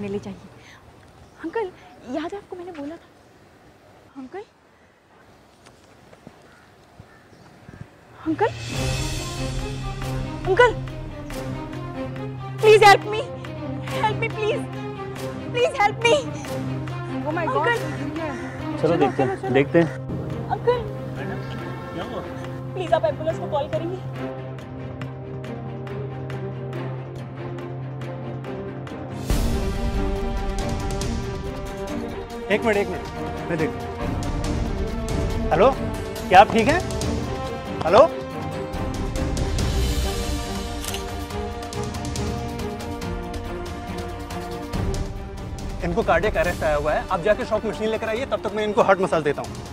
अपने लिए चाहिए। अंकल याद है आपको मैंने बोला था। Uncle uncle uncle please help me please please help me. Oh my god. चलो देखते हैं। अंकल प्लीज आप एम्बुलेंस को कॉल करेंगे? एक मिनट मैं देख। हेलो, क्या आप ठीक हैं? हेलो, इनको कार्डियक अरेस्ट आया हुआ है। आप जाके शॉक मशीन लेकर आइए, तब तक मैं इनको हार्ट मसाज देता हूँ।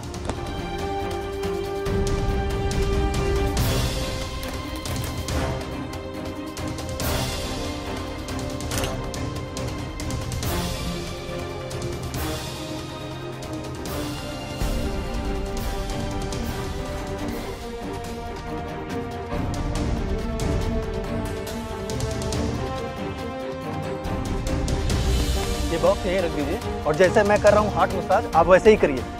ये बॉक्स यहीं रख दीजिए और जैसे मैं कर रहा हूँ हार्ट मसाज, आप वैसे ही करिए।